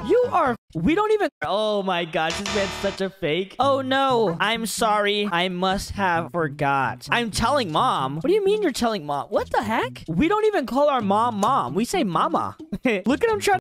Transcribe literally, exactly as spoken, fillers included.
You are... We don't even... Oh my gosh, this man's such a fake. Oh no, I'm sorry. I must have forgot. I'm telling mom. What do you mean you're telling mom? What the heck? We don't even call our mom mom. We say mama. Look at him trying